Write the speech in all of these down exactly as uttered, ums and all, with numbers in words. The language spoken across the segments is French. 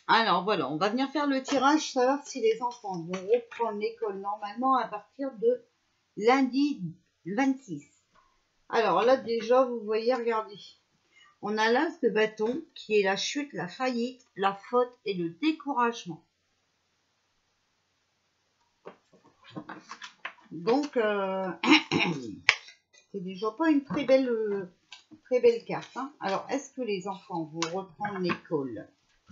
Alors voilà, on va venir faire le tirage, savoir si les enfants vont reprendre l'école normalement à partir de lundi vingt-six. Alors là déjà, vous voyez, regardez. On a l'as de bâton qui est la chute, la faillite, la faute et le découragement. Donc, euh, c'est déjà pas une très belle, euh, très belle carte. Hein. Alors, est-ce que les enfants vont reprendre l'école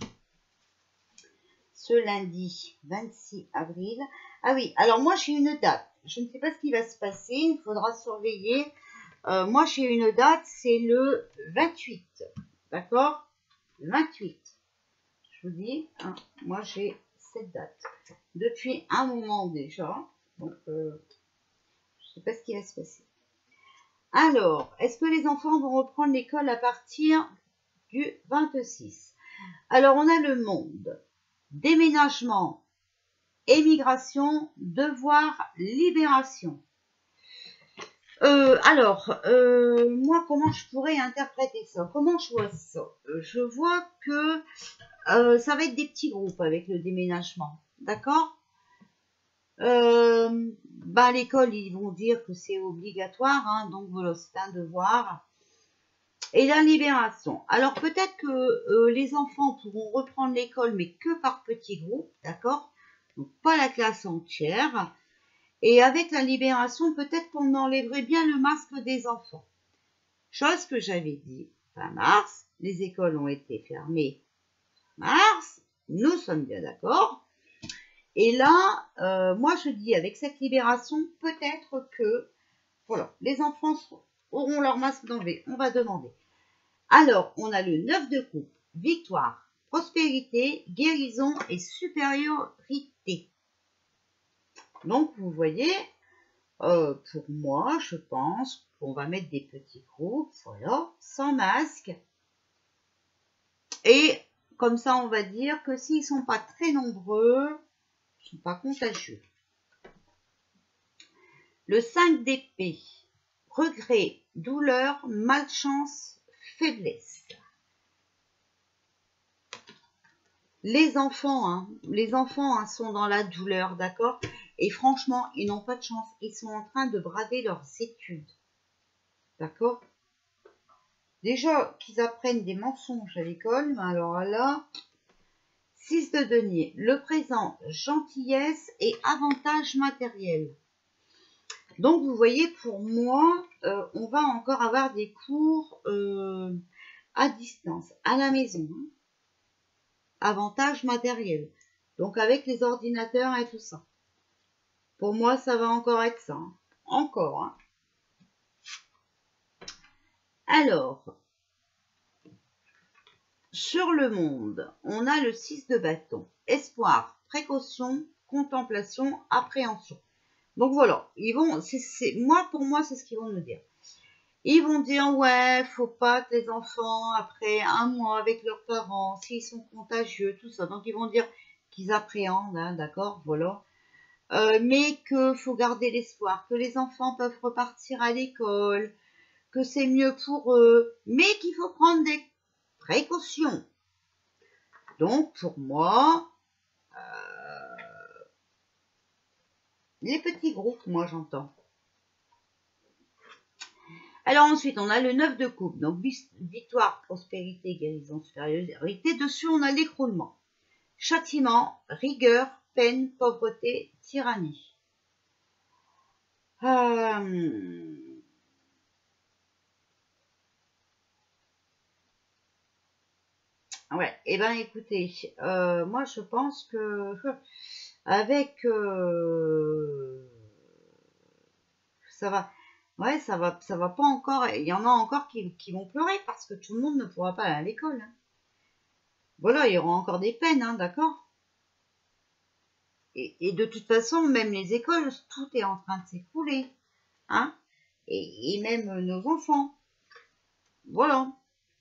ce lundi vingt-six avril? Ah oui, alors moi j'ai une date. Je ne sais pas ce qui va se passer, il faudra surveiller. Euh, moi j'ai une date, c'est le vingt-huit. D'accord? Le vingt-huit. Je vous dis, hein, moi j'ai cette date. Depuis un moment déjà. Donc, euh, je ne sais pas ce qui va se passer. Alors, est-ce que les enfants vont reprendre l'école à partir du vingt-six? Alors, on a le monde. Déménagement, émigration, devoir, libération. Euh, alors, euh, moi, comment je pourrais interpréter ça? Comment je vois ça? Je vois que euh, ça va être des petits groupes avec le déménagement. D'accord? Euh, bah, à l'école, ils vont dire que c'est obligatoire, hein, donc voilà, c'est un devoir. Et la libération. Alors, peut-être que euh, les enfants pourront reprendre l'école, mais que par petits groupes, d'accord? Donc, pas la classe entière. Et avec la libération, peut-être qu'on enlèverait bien le masque des enfants. Chose que j'avais dit fin mars, les écoles ont été fermées fin mars, nous sommes bien d'accord. Et là, euh, moi je dis avec cette libération, peut-être que voilà, les enfants auront leur masque d'enlever. On va demander. Alors, on a le neuf de coupe, victoire, prospérité, guérison et supériorité. Donc, vous voyez, euh, pour moi, je pense qu'on va mettre des petits groupes, voilà, sans masque. Et comme ça, on va dire que s'ils ne sont pas très nombreux, ils ne sont pas contagieux. Le cinq d'épée, regret, douleur, malchance, faiblesse. Les enfants, hein, les enfants hein, sont dans la douleur, d'accord? Et franchement, ils n'ont pas de chance. Ils sont en train de braver leurs études. D'accord? Déjà qu'ils apprennent des mensonges à l'école, mais alors là, six de denier, le présent, gentillesse et avantages matériels. Donc, vous voyez, pour moi, euh, on va encore avoir des cours euh, à distance, à la maison. Hein. Avantages matériels. Donc, avec les ordinateurs et tout ça. Pour moi, ça va encore être ça. Hein. Encore. Hein. Alors, sur le monde, on a le six de bâton. Espoir, précaution, contemplation, appréhension. Donc voilà, ils vont, c'est, c'est, moi pour moi c'est ce qu'ils vont nous dire. Ils vont dire ouais, faut pas que les enfants après un mois avec leurs parents, s'ils sont contagieux, tout ça. Donc ils vont dire qu'ils appréhendent, hein, d'accord, voilà. Euh, mais que faut garder l'espoir, que les enfants peuvent repartir à l'école, que c'est mieux pour eux, mais qu'il faut prendre des précautions. Donc pour moi. Euh, Les petits groupes, moi j'entends. Alors ensuite, on a le neuf de coupe. Donc victoire, prospérité, guérison, supériorité. Dessus, on a l'écroulement. Châtiment, rigueur, peine, pauvreté, tyrannie. Euh... Ouais, et eh ben écoutez, euh, moi je pense que avec euh, ça va. Ouais, ça va, ça va pas encore. Il y en a encore qui, qui vont pleurer parce que tout le monde ne pourra pas aller à l'école. Hein. Voilà, il y aura encore des peines, hein, d'accord? Et, et de toute façon, même les écoles, tout est en train de s'écrouler. Hein? Et, et même nos enfants. Voilà.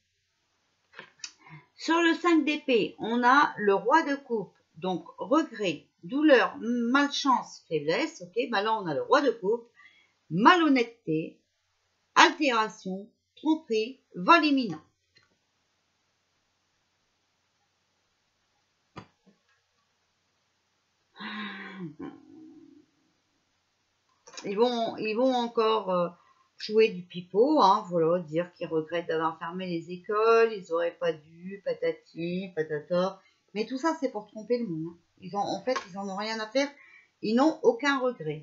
Sur le cinq d'épée, on a le roi de coupe. Donc, regret, douleur, malchance, faiblesse. Ok, bah là, on a le roi de coupe. Malhonnêteté, altération, tromperie, vol imminent. Ils vont, ils vont encore euh, jouer du pipeau, hein, voilà, dire qu'ils regrettent d'avoir fermé les écoles, ils auraient pas dû, patati, patata. Mais tout ça, c'est pour tromper le monde. Hein. Ils ont, en fait, ils en ont rien à faire. Ils n'ont aucun regret.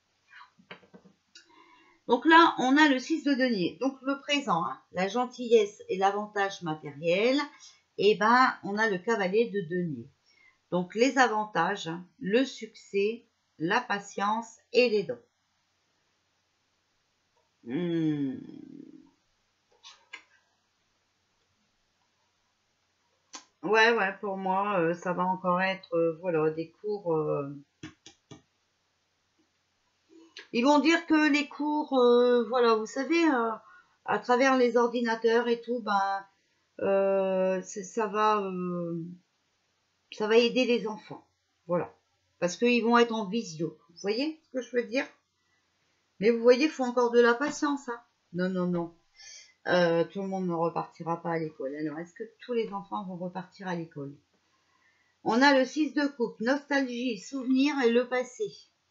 Donc là, on a le six de denier. Donc le présent, hein, la gentillesse et l'avantage matériel. Et ben, on a le cavalier de denier. Donc les avantages, hein, le succès, la patience et les dons. Hmm. Ouais, ouais, pour moi, euh, ça va encore être, euh, voilà, des cours. Euh... Ils vont dire que les cours, euh, voilà, vous savez, euh, à travers les ordinateurs et tout, ben, euh, ça va, euh, ça va aider les enfants, voilà, parce qu'ils vont être en visio. Vous voyez ce que je veux dire? Mais vous voyez, il faut encore de la patience, hein. Non, non, non. Euh, tout le monde ne repartira pas à l'école. Alors, est-ce que tous les enfants vont repartir à l'école? On a le six de coupe, nostalgie, souvenir et le passé.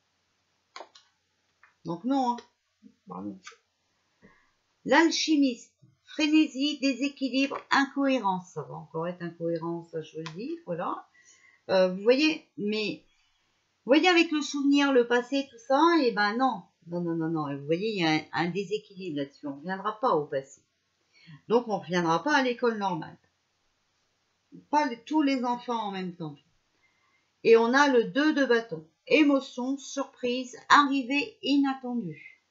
Donc non, hein. Pardon. L'alchimiste, frénésie, déséquilibre, incohérence. Ça va encore être incohérence, ça je vous le dis, voilà. Euh, vous voyez, mais vous voyez avec le souvenir, le passé, tout ça, et ben non. Non, non, non, non. Vous voyez, il y a un, un déséquilibre là-dessus. On ne reviendra pas au passé. Donc on ne reviendra pas à l'école normale. Pas les, tous les enfants en même temps. Et on a le deux de bâton. Émotion, surprise, arrivée inattendue.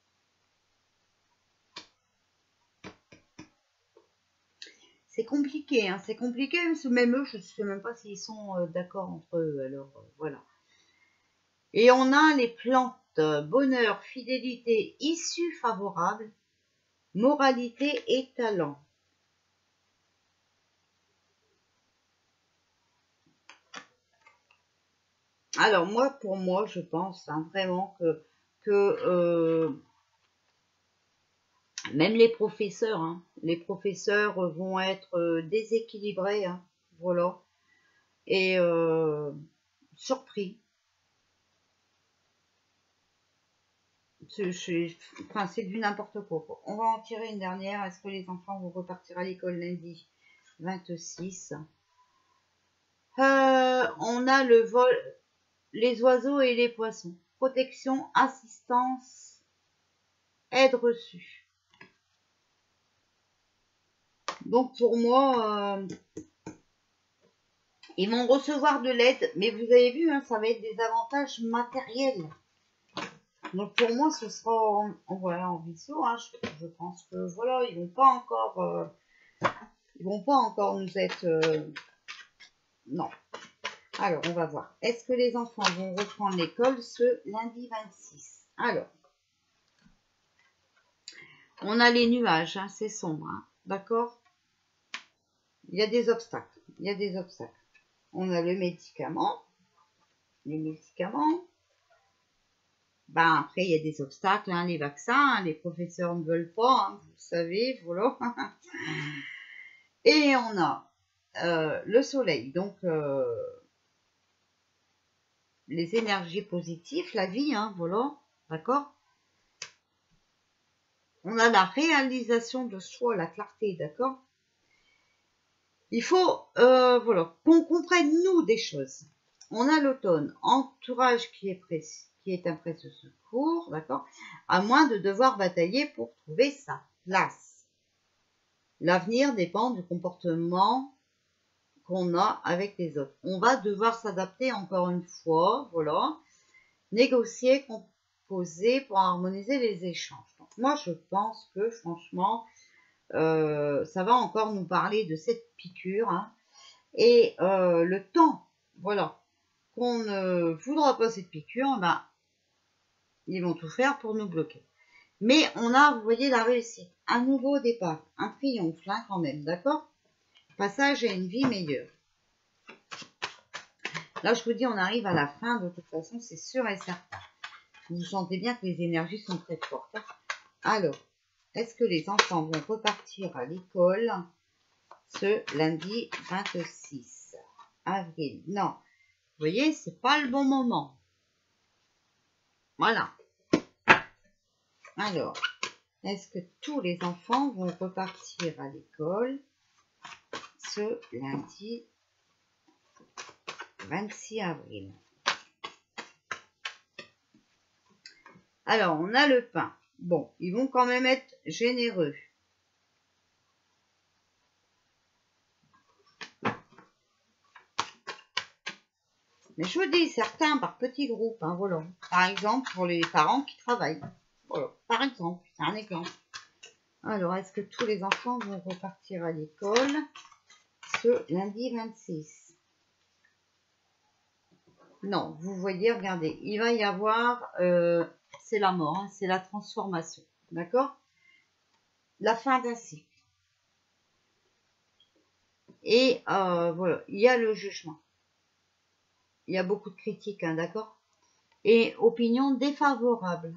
C'est compliqué, hein, c'est compliqué, même eux, je ne sais même pas s'ils sont euh, d'accord entre eux, alors euh, voilà. Et on a les plantes, bonheur, fidélité, issue favorable, moralité et talent. Alors moi, pour moi, je pense hein, vraiment que, que euh, même les professeurs, hein, les professeurs vont être euh, déséquilibrés, hein, voilà, et euh, surpris. C'est enfin, du n'importe quoi. On va en tirer une dernière. Est-ce que les enfants vont repartir à l'école lundi vingt-six? euh, On a le vol, les oiseaux et les poissons. Protection, assistance, aide reçue. Donc pour moi, euh, ils vont recevoir de l'aide, mais vous avez vu, hein, ça va être des avantages matériels. Donc pour moi, ce sera en, en, voilà, en visio. Hein, je, je pense que voilà, ils vont pas encore, euh, ils vont pas encore nous être, euh, non. Alors on va voir. Est-ce que les enfants vont reprendre l'école ce lundi vingt-six? Alors, on a les nuages, hein, c'est sombre, hein, d'accord? Il y a des obstacles. Il y a des obstacles. On a le médicament, les médicaments. Ben, après, il y a des obstacles, hein, les vaccins, hein, les professeurs ne veulent pas, hein, vous savez, voilà. Et on a euh, le soleil, donc euh, les énergies positives, la vie, hein, voilà, d'accord. On a la réalisation de soi, la clarté, d'accord. Il faut, euh, voilà, qu'on comprenne, nous, des choses. On a l'automne, entourage qui est précis, qui est un prêt de secours, d'accord, à moins de devoir batailler pour trouver sa place. L'avenir dépend du comportement qu'on a avec les autres. On va devoir s'adapter encore une fois, voilà, négocier, composer pour harmoniser les échanges. Donc moi, je pense que franchement, euh, ça va encore nous parler de cette piqûre, hein, et euh, le temps, voilà, qu'on ne voudra pas cette piqûre, ben, ils vont tout faire pour nous bloquer. Mais on a, vous voyez, la réussite, un nouveau départ, un triomphe, hein, quand même, d'accord? Passage à une vie meilleure. Là, je vous dis, on arrive à la fin, de toute façon, c'est sûr et certain. Vous sentez bien que les énergies sont très fortes. Hein. Alors, est-ce que les enfants vont repartir à l'école ce lundi vingt-six avril? Non. Vous voyez, c'est pas le bon moment. Voilà. Alors, est-ce que tous les enfants vont repartir à l'école ce lundi vingt-six avril? Alors, on a le pain. Bon, ils vont quand même être généreux. Mais je vous dis, certains par petits groupes, hein, voilà. Par exemple, pour les parents qui travaillent. Voilà, par exemple, c'est un exemple. Alors, est-ce que tous les enfants vont repartir à l'école ce lundi vingt-six? Non, vous voyez, regardez, il va y avoir, euh, c'est la mort, hein, c'est la transformation, d'accord? La fin d'un cycle. Et euh, voilà, il y a le jugement. Il y a beaucoup de critiques, hein, d'accord? Et opinion défavorable.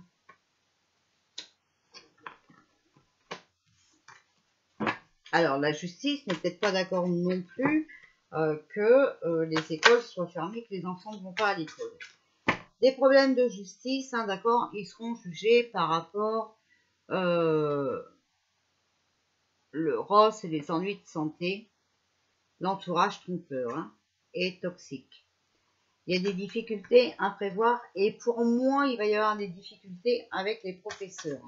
Alors, la justice n'est peut-être pas d'accord non plus euh, que euh, les écoles soient fermées, que les enfants ne vont pas à l'école. Des problèmes de justice, hein, d'accord, ils seront jugés par rapport euh, le R O S et les ennuis de santé, l'entourage trompeur hein, et toxique. Il y a des difficultés à prévoir et pour moi, il va y avoir des difficultés avec les professeurs.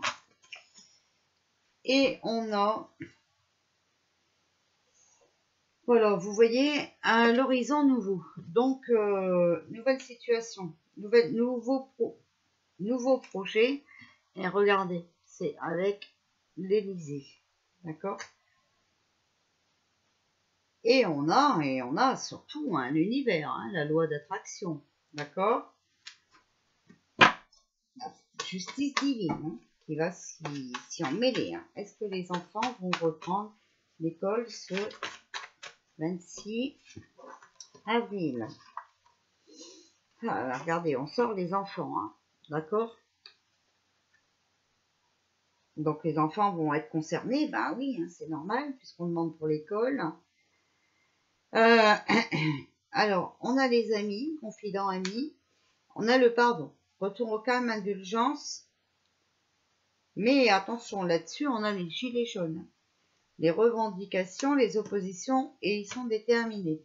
Et on a, voilà, vous voyez, à l'horizon nouveau. Donc, euh, nouvelle situation, nouvelle, nouveau, pro, nouveau projet. Et regardez, c'est avec l'Élysée, d'accord? Et on a, et on a surtout hein, l'univers, hein, la loi d'attraction, d'accord? La justice divine hein, qui va s'y emmêler. Hein. Est-ce que les enfants vont reprendre l'école ce vingt-six avril? Ah, regardez, on sort les enfants, hein, d'accord? Donc les enfants vont être concernés, ben oui, hein, c'est normal, puisqu'on demande pour l'école. Euh, alors, on a les amis, confidents amis, on a le pardon, retour au calme, indulgence, mais attention là-dessus, on a les gilets jaunes, les revendications, les oppositions, et ils sont déterminés.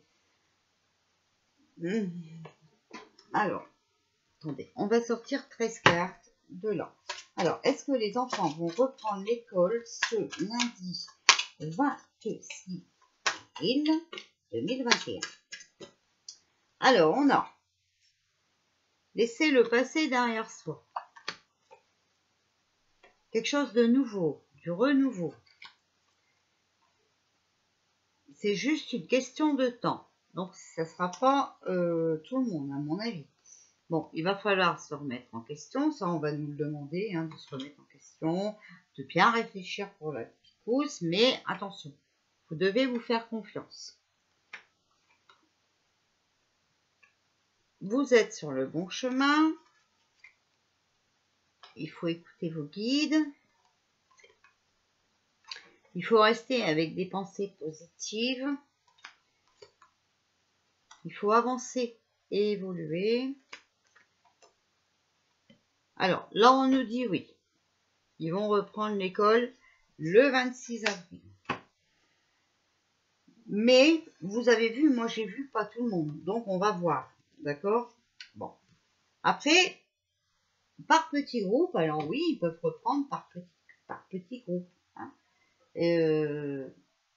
Mmh. Alors, attendez, on va sortir treize cartes de là. Alors, est-ce que les enfants vont reprendre l'école ce lundi vingt-six avril deux mille vingt et un? Alors, on a laissé le passé derrière soi. Quelque chose de nouveau, du renouveau. C'est juste une question de temps. Donc, ça ne sera pas euh, tout le monde, à mon avis. Bon, il va falloir se remettre en question. Ça, on va nous le demander, hein, de se remettre en question, de bien réfléchir pour la pousse. Mais attention, vous devez vous faire confiance. Vous êtes sur le bon chemin. Il faut écouter vos guides. Il faut rester avec des pensées positives. Il faut avancer et évoluer. Alors, là, on nous dit oui. Ils vont reprendre l'école le vingt-six avril. Mais, vous avez vu, moi j'ai vu pas tout le monde. Donc, on va voir. D'accord? Bon. Après, par petits groupes, alors oui, ils peuvent reprendre par petits, par petits groupes. Hein. Euh,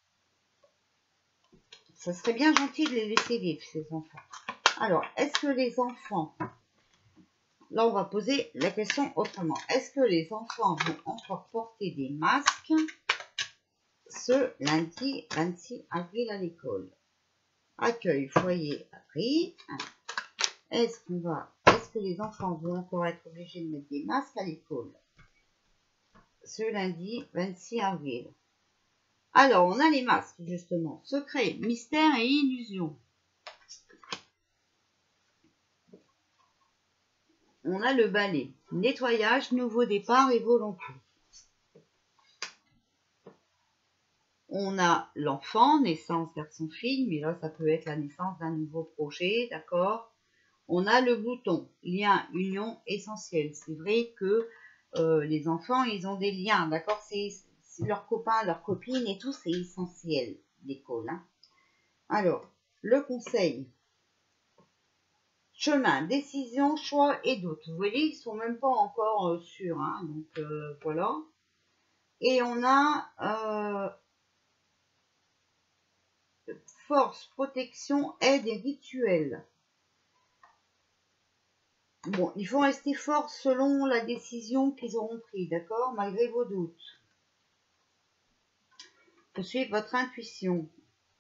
ça serait bien gentil de les laisser vivre, ces enfants. Alors, est-ce que les enfants... Là, on va poser la question autrement. Est-ce que les enfants vont encore porter des masques ce lundi vingt-six avril à l'école? Accueil, foyer, abri. Est-ce qu'on va, est-ce que les enfants vont encore être obligés de mettre des masques à l'école ce lundi vingt-six avril? Alors, on a les masques, justement. Secret, mystère et illusion. On a le balai. Nettoyage, nouveau départ et volonté. On a l'enfant, naissance garçon-fille, mais là, ça peut être la naissance d'un nouveau projet, d'accord? On a le bouton, lien, union, essentiel. C'est vrai que euh, les enfants, ils ont des liens, d'accord? C'est leurs copains, leurs copines et tout, c'est essentiel, l'école. Hein. Alors, le conseil. Chemin, décision, choix et doute. Vous voyez, ils sont même pas encore euh, sûrs. Hein, donc, euh, voilà. Et on a euh, force, protection, aide et rituel. Bon, ils vont rester forts selon la décision qu'ils auront prise, d'accord? Malgré vos doutes. Faut suivre votre intuition.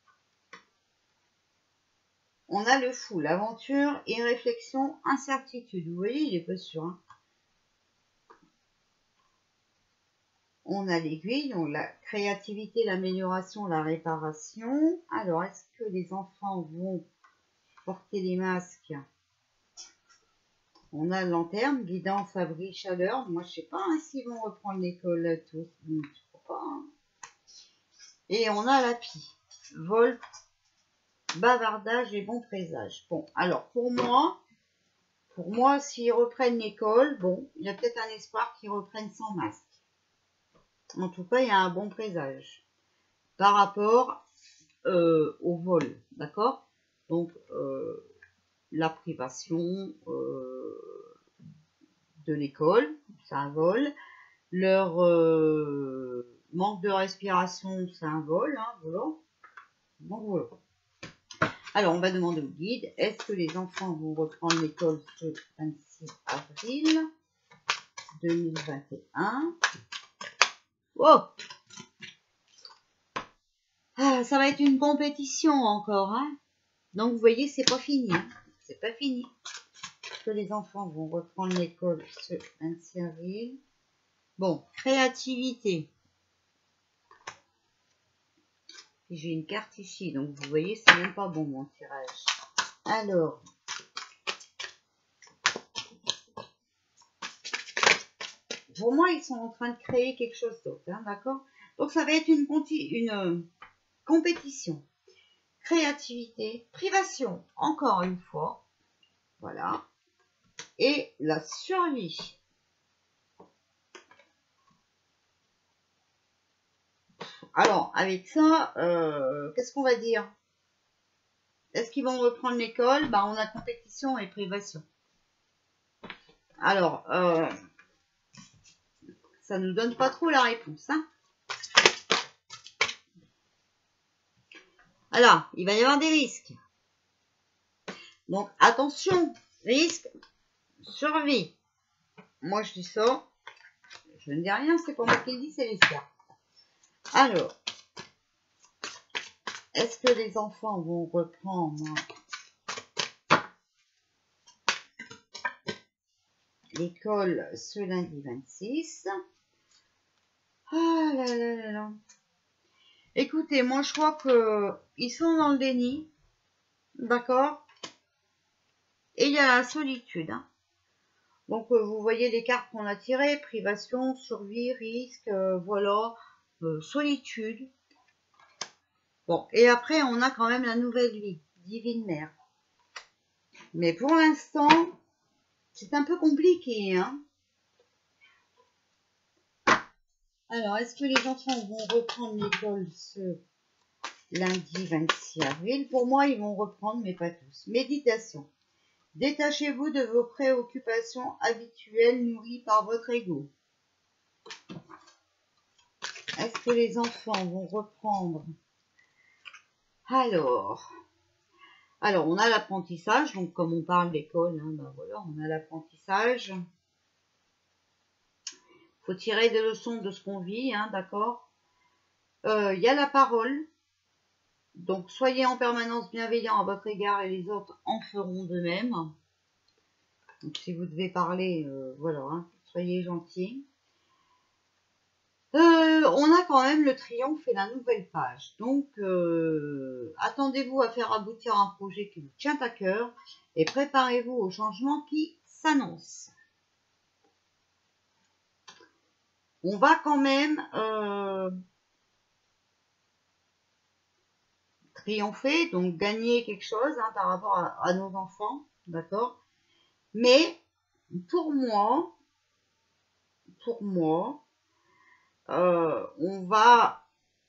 On a le fou, l'aventure, irréflexion, incertitude. Vous voyez, il est pas sûr. Hein. On a l'aiguille, donc la créativité, l'amélioration, la réparation. Alors, est-ce que les enfants vont porter les masques? On a la lanterne, guidance, abri, chaleur. Moi, je sais pas hein, s'ils vont reprendre l'école tous. Je ne crois pas. Hein. Et on a la pie. Vol, bavardage et bon présage. Bon, alors pour moi, pour moi, s'ils reprennent l'école, bon, il y a peut-être un espoir qu'ils reprennent sans masque. En tout cas, il y a un bon présage par rapport euh, au vol, d'accord? Donc, euh, la privation euh, de l'école, c'est un vol. Leur euh, manque de respiration, c'est un vol, hein, voilà. Donc, voilà. Alors, on va demander au guide, est-ce que les enfants vont reprendre l'école ce vingt-six avril deux mille vingt et un? Oh! Ah, ça va être une compétition encore, hein? Donc, vous voyez, c'est pas fini. Hein? C'est pas fini. Est-ce que les enfants vont reprendre l'école ce vingt-six avril? Bon, créativité. J'ai une carte ici, donc vous voyez, c'est même pas bon mon tirage. Alors, pour moi, ils sont en train de créer quelque chose d'autre, hein, d'accord? Donc, ça va être une, une euh, compétition. Créativité, privation, encore une fois. Voilà. Et la survie. Alors, avec ça, euh, qu'est-ce qu'on va dire? Est-ce qu'ils vont reprendre l'école? Bah, on a compétition et privation. Alors, euh, ça ne nous donne pas trop la réponse. Hein. Alors, il va y avoir des risques. Donc, attention, risque, survie. Moi, je dis ça. Je ne dis rien, c'est pas moi qui le dis, c'est les cartes. Alors, est-ce que les enfants vont reprendre l'école ce lundi vingt-six? Ah là là là là. Écoutez, moi je crois que ils sont dans le déni, d'accord? Et il y a la solitude. Hein. Donc euh, vous voyez les cartes qu'on a tirées, privation, survie, risque, euh, voilà, euh, solitude. Bon, et après on a quand même la nouvelle vie, divine mère. Mais pour l'instant, c'est un peu compliqué, hein? Alors, est-ce que les enfants vont reprendre l'école ce lundi vingt-six avril? Pour moi, ils vont reprendre, mais pas tous. Méditation. Détachez-vous de vos préoccupations habituelles nourries par votre ego. Est-ce que les enfants vont reprendre? Alors, alors on a l'apprentissage. Donc, comme on parle d'école, hein, ben voilà, on a l'apprentissage. Faut tirer des leçons de ce qu'on vit, hein, d'accord? Euh, il y a la parole. Donc, soyez en permanence bienveillant à votre égard et les autres en feront de même. Donc, si vous devez parler, euh, voilà, hein, soyez gentils. Euh, on a quand même le triomphe et la nouvelle page. Donc, euh, attendez-vous à faire aboutir un projet qui vous tient à cœur et préparez-vous au changement qui s'annonce. On va quand même euh, triompher, donc gagner quelque chose hein, par rapport à, à nos enfants, d'accord? Mais pour moi, pour moi, euh, on va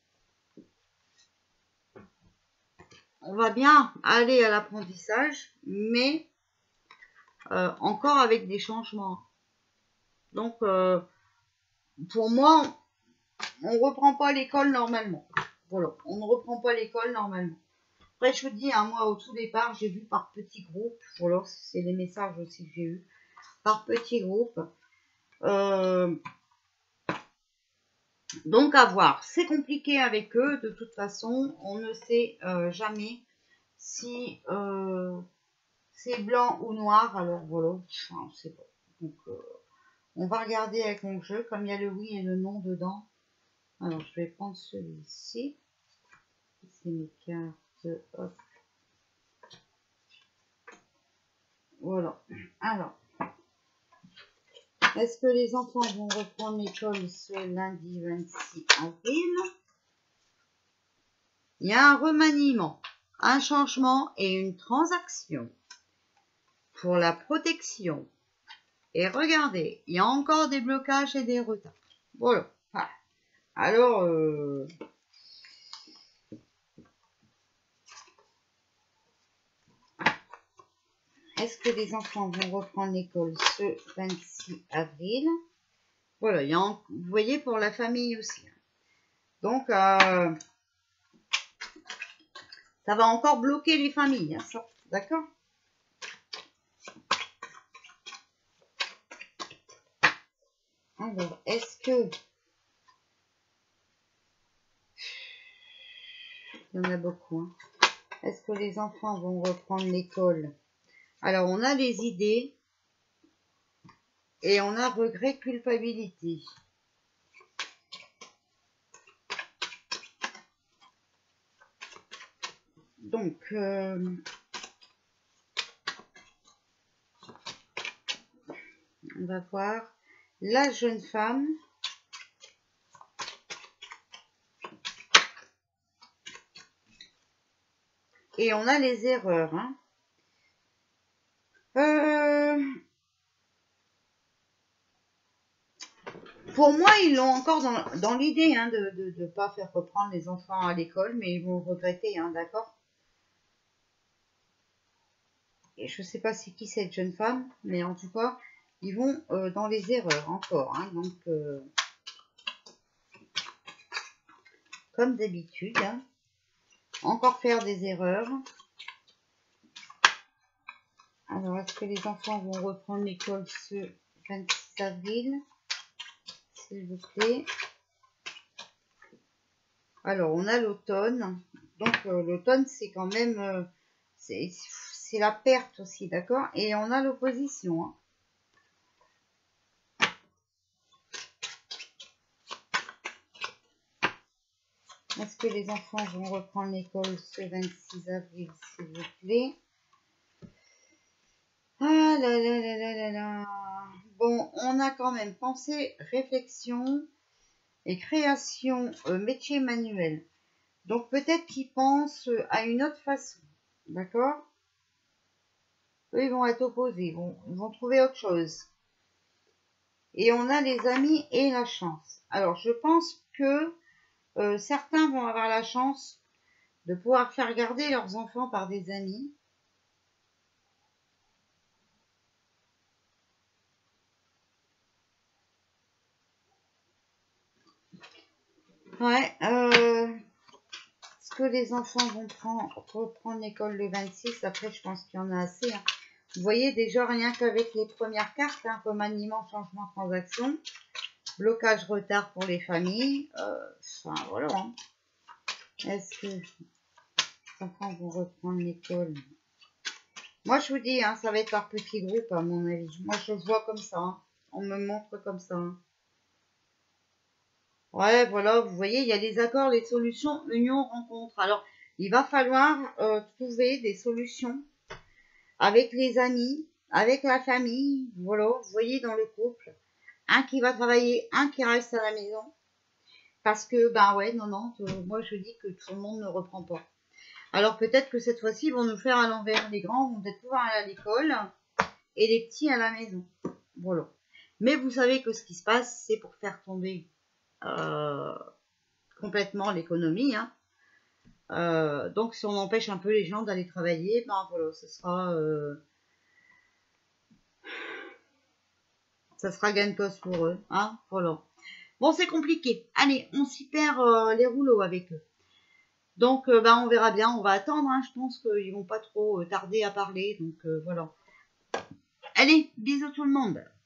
on va bien aller à l'apprentissage, mais euh, encore avec des changements. Donc, euh, pour moi, on ne reprend pas l'école normalement. Voilà, on ne reprend pas l'école normalement. Après, je vous dis, hein, moi, au tout départ, j'ai vu par petits groupes. Voilà, c'est les messages aussi que j'ai eu. Par petits groupes. Euh, donc, à voir. C'est compliqué avec eux. De toute façon, on ne sait euh, jamais si euh, c'est blanc ou noir. Alors, voilà, enfin, on ne sait pas. Donc, euh, on va regarder avec mon jeu. Comme il y a le oui et le non dedans. Alors, je vais prendre celui-ci. C'est mes cartes. Hop. Voilà. Alors, est-ce que les enfants vont reprendre l'école ce lundi vingt-six avril? Il y a un remaniement, un changement et une transaction pour la protection. Et regardez, il y a encore des blocages et des retards. Voilà. Alors, euh, est-ce que les enfants vont reprendre l'école ce vingt-six avril? Voilà, il y a en, vous voyez, pour la famille aussi. Donc, euh, ça va encore bloquer les familles, hein, ça, d'accord? Alors, est-ce que... Il y en a beaucoup, hein. Est-ce que les enfants vont reprendre l'école? Alors, on a les idées et on a regret, culpabilité. Donc, euh, on va voir la jeune femme. Et on a les erreurs. Hein. Euh, pour moi, ils l'ont encore dans, dans l'idée hein, de ne pas faire reprendre les enfants à l'école, mais ils vont regretter, hein, d'accord? Et je ne sais pas c'est qui cette jeune femme, mais en tout cas, ils vont euh, dans les erreurs encore. Hein, donc, euh, comme d'habitude, hein, encore faire des erreurs. Alors, est-ce que les enfants vont reprendre l'école ce vingt-six avril? S'il vous plaît. Alors, on a l'automne. Donc, euh, l'automne, c'est quand même... Euh, c'est la perte aussi, d'accord? Et on a l'opposition. Hein. Est-ce que les enfants vont reprendre l'école ce vingt-six avril, s'il vous plaît? Ah là là là là là là. Bon, on a quand même pensé, réflexion et création, euh, métier manuel. Donc, peut-être qu'ils pensent à une autre façon. D'accord? Eux, ils vont être opposés. Ils vont, ils vont trouver autre chose. Et on a les amis et la chance. Alors, je pense que euh, certains vont avoir la chance de pouvoir faire garder leurs enfants par des amis. Ouais. Euh, Est-ce que les enfants vont prendre, reprendre l'école le vingt-six? Après, je pense qu'il y en a assez. Hein. Vous voyez déjà, rien qu'avec les premières cartes, hein, remaniement, changement, transaction, blocage, retard pour les familles. Euh, enfin, voilà. Hein. Est-ce que les enfants vont reprendre l'école? Moi, je vous dis, hein, ça va être par petits groupes, à mon avis. Moi, je vois comme ça. Hein. On me montre comme ça. Hein. Ouais, voilà, vous voyez, il y a les accords, les solutions, union, rencontre. Alors, il va falloir euh, trouver des solutions avec les amis, avec la famille. Voilà, vous voyez, dans le couple. Un qui va travailler, un qui reste à la maison. Parce que, ben ouais, non, non, euh, moi je dis que tout le monde ne reprend pas. Alors peut-être que cette fois-ci, ils vont nous faire à l'envers. Les grands vont peut-être pouvoir aller à l'école et les petits à la maison. Voilà. Mais vous savez que ce qui se passe, c'est pour faire tomber euh, complètement l'économie. Hein. Euh, donc, si on empêche un peu les gens d'aller travailler, ben voilà, ce sera, euh, ça sera gain de cause pour eux. Hein, voilà. Bon, c'est compliqué. Allez, on s'y perd euh, les rouleaux avec eux. Donc, euh, ben, on verra bien. On va attendre. Hein. Je pense qu'ils vont pas trop euh, tarder à parler. Donc, euh, voilà. Allez, bisous tout le monde.